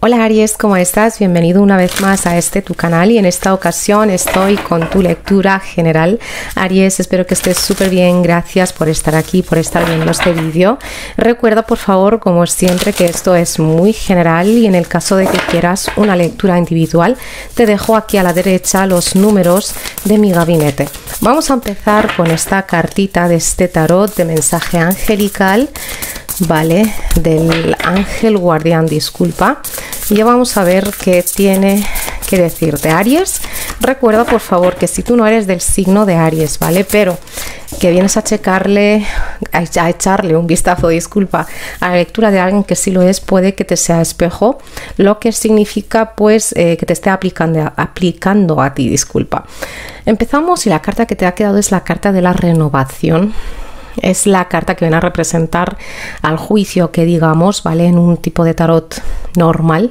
Hola Aries, ¿cómo estás? Bienvenido una vez más a tu canal y en esta ocasión estoy con tu lectura general. Aries, espero que estés súper bien, gracias por estar aquí, por estar viendo este vídeo. Recuerda por favor, como siempre, que esto es muy general y en el caso de que quieras una lectura individual, te dejo aquí a la derecha los números de mi gabinete. Vamos a empezar con esta cartita de este tarot de mensaje angelical, ¿vale? Del ángel guardián, disculpa. Y ya vamos a ver qué tiene que decirte. Aries, recuerda por favor que si tú no eres del signo de Aries, ¿vale? Pero que vienes a checarle, a echarle un vistazo, disculpa, a la lectura de alguien que sí lo es, puede que te sea espejo, lo que significa pues que te esté aplicando a ti, disculpa. Empezamos y la carta que te ha quedado es la carta de la renovación. Es la carta que viene a representar al juicio, que digamos, ¿vale? En un tipo de tarot normal.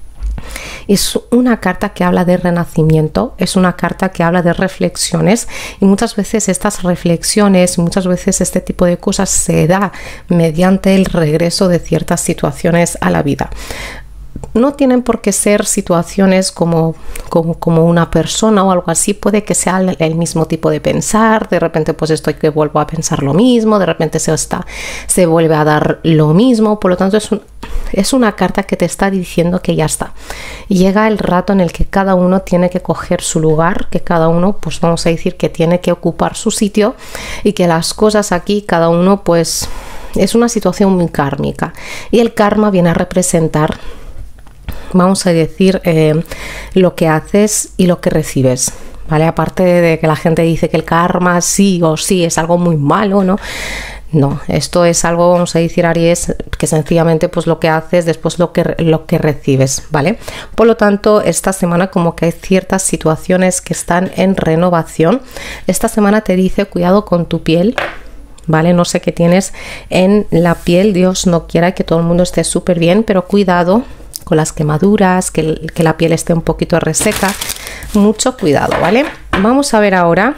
Es una carta que habla de renacimiento, es una carta que habla de reflexiones y muchas veces estas reflexiones, muchas veces este tipo de cosas se da mediante el regreso de ciertas situaciones a la vida. No tienen por qué ser situaciones como una persona o algo así, puede que sea el mismo tipo de pensar, de repente pues estoy que vuelvo a pensar lo mismo, de repente se vuelve a dar lo mismo, por lo tanto es una carta que te está diciendo que ya está. Llega el rato en el que cada uno tiene que coger su lugar, que cada uno pues vamos a decir que tiene que ocupar su sitio y que las cosas aquí cada uno pues es una situación muy kármica y el karma viene a representar, vamos a decir, lo que haces y lo que recibes, ¿vale? Aparte de que la gente dice que el karma sí o sí es algo muy malo, ¿no? No, esto es algo, vamos a decir, Aries, que sencillamente pues lo que haces, después lo que recibes, ¿vale? Por lo tanto, esta semana como que hay ciertas situaciones que están en renovación. Esta semana te dice cuidado con tu piel, ¿vale? No sé qué tienes en la piel, Dios no quiera que todo el mundo esté súper bien, pero cuidado con las quemaduras, que la piel esté un poquito reseca, mucho cuidado, ¿vale? Vamos a ver ahora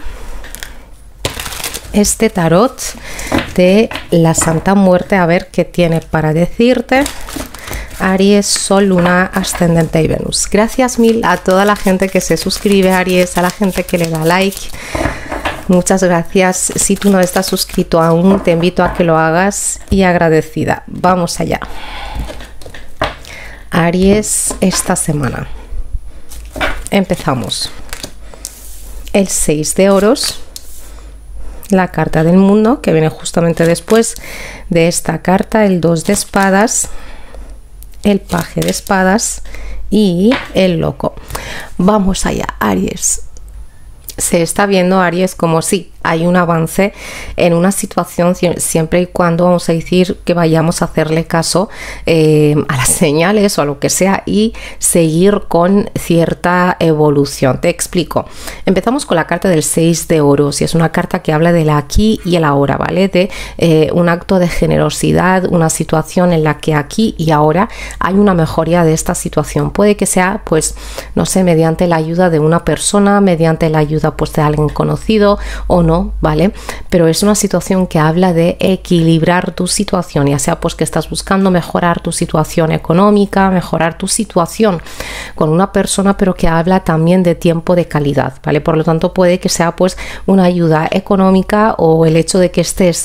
este tarot de la Santa Muerte, a ver qué tiene para decirte. Aries, Sol, Luna, Ascendente y Venus. Gracias mil a toda la gente que se suscribe, Aries, a la gente que le da like. Muchas gracias. Si tú no estás suscrito aún, te invito a que lo hagas y agradecida. Vamos allá. Aries, esta semana empezamos el 6 de oros, la carta del mundo, que viene justamente después de esta carta, el 2 de espadas, el paje de espadas y el loco. Vamos allá, Aries. Se está viendo, Aries, como si hay un avance en una situación siempre y cuando, vamos a decir, que vayamos a hacerle caso a las señales o a lo que sea y seguir con cierta evolución. Te explico. Empezamos con la carta del 6 de oros y es una carta que habla del aquí y el ahora, ¿vale? De un acto de generosidad, una situación en la que aquí y ahora hay una mejoría de esta situación. Puede que sea, pues, no sé, mediante la ayuda de una persona, mediante la ayuda pues de alguien conocido o no, ¿vale? Pero es una situación que habla de equilibrar tu situación, ya sea pues que estás buscando mejorar tu situación económica, mejorar tu situación con una persona, pero que habla también de tiempo de calidad, ¿vale? Por lo tanto puede que sea pues una ayuda económica o el hecho de que estés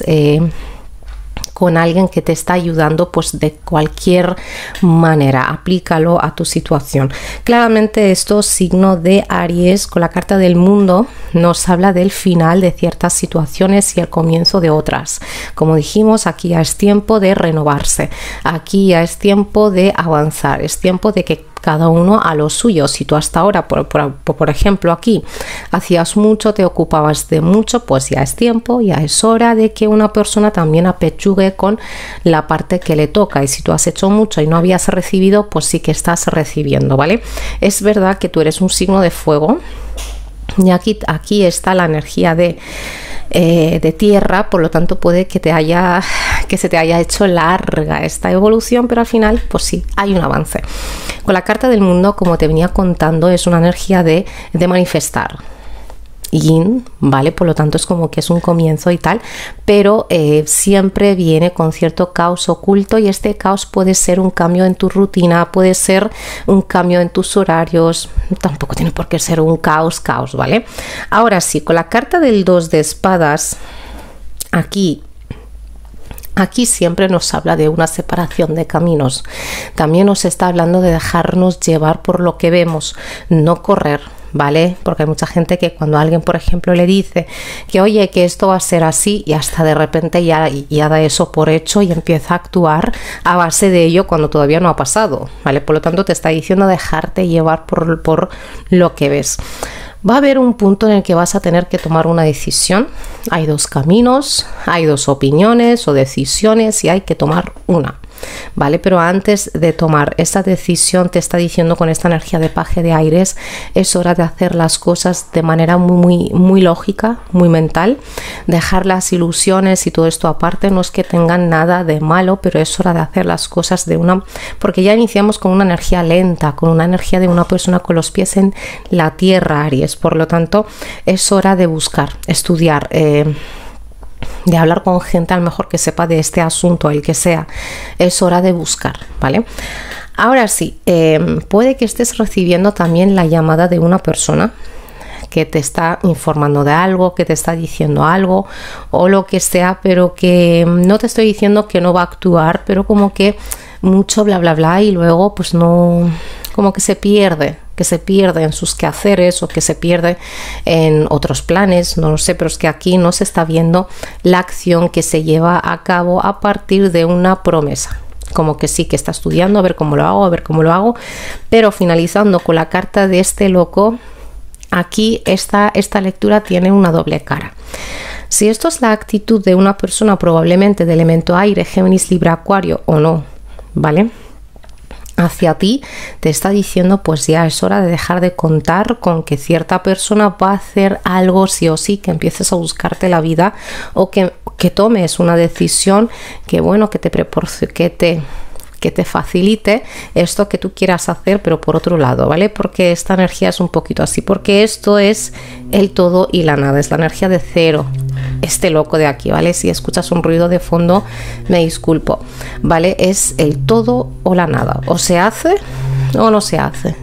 con alguien que te está ayudando pues de cualquier manera, aplícalo a tu situación. Claramente esto, signo de Aries, con la carta del mundo nos habla del final de ciertas situaciones y el comienzo de otras. Como dijimos, aquí ya es tiempo de renovarse, aquí ya es tiempo de avanzar, es tiempo de que cada uno a lo suyo. Si tú hasta ahora, por ejemplo, aquí hacías mucho, te ocupabas de mucho, pues ya es tiempo, ya es hora de que una persona también apechugue con la parte que le toca. Y si tú has hecho mucho y no habías recibido, pues sí que estás recibiendo, ¿vale? Es verdad que tú eres un signo de fuego y aquí está la energía de tierra, por lo tanto puede que se te haya hecho larga esta evolución, pero al final pues sí, hay un avance. Con la carta del mundo, como te venía contando, es una energía de manifestar yin, ¿vale? Por lo tanto es como que es un comienzo y tal, pero siempre viene con cierto caos oculto, y este caos puede ser un cambio en tu rutina, puede ser un cambio en tus horarios, tampoco tiene por qué ser un caos, ¿vale? Ahora sí, con la carta del 2 de espadas, aquí siempre nos habla de una separación de caminos. También nos está hablando de dejarnos llevar por lo que vemos, no correr, ¿vale? Porque hay mucha gente que cuando alguien, por ejemplo, le dice que oye, que esto va a ser así, y hasta de repente ya da eso por hecho y empieza a actuar a base de ello cuando todavía no ha pasado, ¿vale? Por lo tanto, te está diciendo dejarte llevar por lo que ves. Va a haber un punto en el que vas a tener que tomar una decisión. Hay dos caminos, hay dos opiniones o decisiones, y hay que tomar una, ¿vale? Pero antes de tomar esa decisión, te está diciendo con esta energía de paje de aires, es hora de hacer las cosas de manera muy lógica, muy mental, dejar las ilusiones y todo esto aparte. No es que tengan nada de malo, pero es hora de hacer las cosas porque ya iniciamos con una energía lenta, con una energía de una persona con los pies en la tierra, Aries. Por lo tanto, es hora de buscar, estudiar, de hablar con gente a lo mejor que sepa de este asunto, el que sea. Es hora de buscar, ¿vale? Ahora sí, puede que estés recibiendo también la llamada de una persona que te está informando de algo, que te está diciendo algo o lo que sea, pero que no te estoy diciendo que no va a actuar, pero como que mucho bla bla bla, y luego pues no, como que se pierde en sus quehaceres, o que se pierde en otros planes, no lo sé, pero es que aquí no se está viendo la acción que se lleva a cabo a partir de una promesa. Como que sí, que está estudiando, a ver cómo lo hago, pero finalizando con la carta de este loco, aquí esta lectura tiene una doble cara. Si esto es la actitud de una persona probablemente de elemento aire, Géminis, Libra, Acuario o no, ¿vale? Hacia ti te está diciendo pues ya es hora de dejar de contar con que cierta persona va a hacer algo sí o sí, que empieces a buscarte la vida, o que tomes una decisión que bueno, que te facilite esto que tú quieras hacer, pero por otro lado, ¿vale? Porque esta energía es un poquito así, porque esto es el todo y la nada, es la energía de cero, este loco de aquí, ¿vale? Si escuchas un ruido de fondo, me disculpo, ¿vale? Es el todo o la nada, o se hace o no se hace.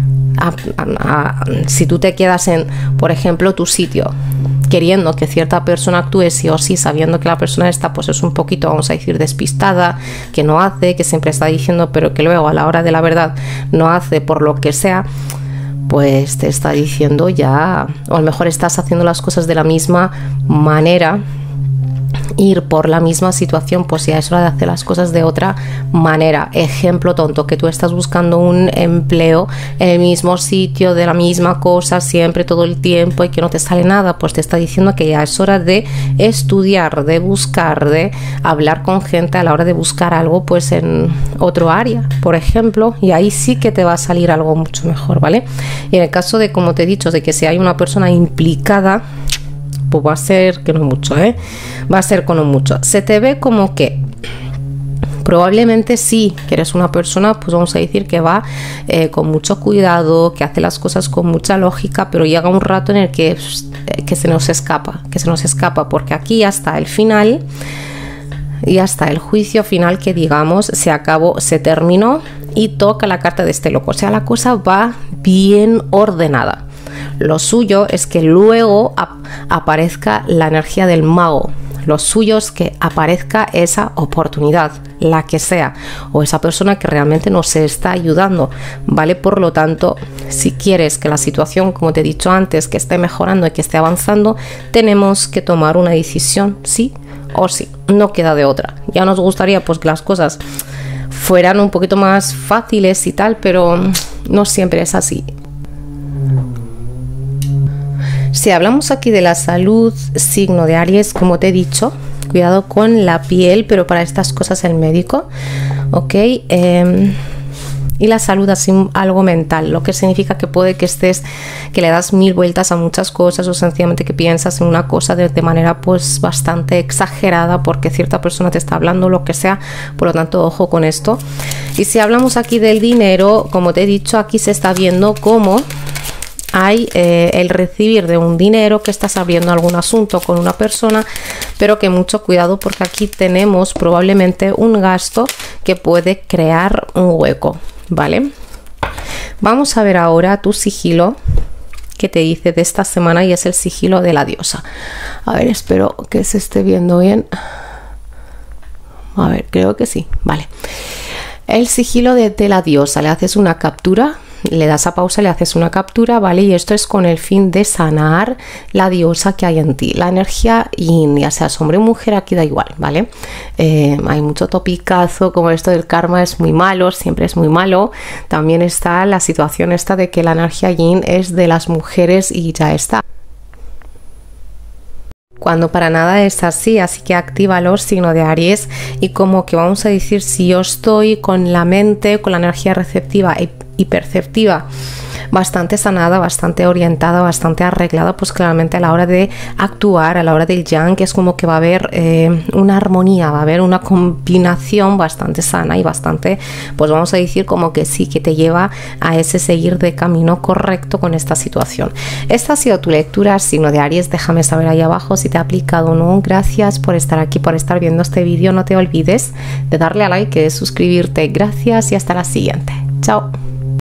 Si tú te quedas en, por ejemplo, tu sitio, queriendo que cierta persona actúe sí o sí, sabiendo que la persona está, pues es un poquito, vamos a decir, despistada, que no hace, que siempre está diciendo, pero que luego a la hora de la verdad no hace por lo que sea, pues te está diciendo ya, o a lo mejor estás haciendo las cosas de la misma manera, ir por la misma situación, pues ya es hora de hacer las cosas de otra manera. Ejemplo tonto, que tú estás buscando un empleo en el mismo sitio, de la misma cosa, siempre, todo el tiempo, y que no te sale nada, pues te está diciendo que ya es hora de estudiar, de buscar, de hablar con gente a la hora de buscar algo pues en otro área, por ejemplo, y ahí sí que te va a salir algo mucho mejor, ¿vale? Y en el caso de, como te he dicho, de que si hay una persona implicada, pues va a ser que no mucho, va a ser con no mucho. Se te ve como que probablemente sí, que eres una persona, pues vamos a decir que va con mucho cuidado, que hace las cosas con mucha lógica, pero llega un rato en el que se nos escapa, porque aquí hasta el final y hasta el juicio final, que digamos, se acabó, se terminó, y toca la carta de este loco. O sea, la cosa va bien ordenada. Lo suyo es que luego aparezca la energía del mago. Lo suyo es que aparezca esa oportunidad, la que sea, o esa persona que realmente nos está ayudando, ¿vale? Por lo tanto, si quieres que la situación, como te he dicho antes, que esté mejorando y que esté avanzando, tenemos que tomar una decisión, sí o sí. No queda de otra. Ya nos gustaría pues que las cosas fueran un poquito más fáciles y tal, pero no siempre es así. Si hablamos aquí de la salud, signo de Aries, como te he dicho, cuidado con la piel, pero para estas cosas el médico, ¿ok? Y la salud así algo mental, lo que significa que puede que que le das mil vueltas a muchas cosas, o sencillamente que piensas en una cosa de manera pues bastante exagerada porque cierta persona te está hablando, lo que sea. Por lo tanto, ojo con esto. Y si hablamos aquí del dinero, como te he dicho, aquí se está viendo cómo hay el recibir de un dinero, que estás abriendo algún asunto con una persona, pero que mucho cuidado porque aquí tenemos probablemente un gasto que puede crear un hueco, ¿vale? Vamos a ver ahora tu sigilo que te dice de esta semana, y es el sigilo de la diosa. A ver, espero que se esté viendo bien. A ver, creo que sí, vale. El sigilo de la diosa, le haces una captura, le das a pausa, le haces una captura, ¿vale? Y esto es con el fin de sanar la diosa que hay en ti, la energía yin, ya seas hombre o mujer, aquí da igual, ¿vale? Hay mucho topicazo como esto del karma es muy malo, siempre es muy malo. También está la situación esta de que la energía yin es de las mujeres y ya está, cuando para nada es así. Así que actívalo, signo de Aries, y como que vamos a decir, si yo estoy con la mente, con la energía receptiva y perceptiva bastante sanada, bastante orientada, bastante arreglada, pues claramente a la hora de actuar, a la hora del yang, es como que va a haber una armonía, va a haber una combinación bastante sana y bastante, pues vamos a decir como que sí, que te lleva a ese seguir de camino correcto con esta situación. Esta ha sido tu lectura, signo de Aries. Déjame saber ahí abajo si te ha aplicado o no. Gracias por estar aquí, por estar viendo este vídeo. No te olvides de darle a like, de suscribirte. Gracias y hasta la siguiente. Chao.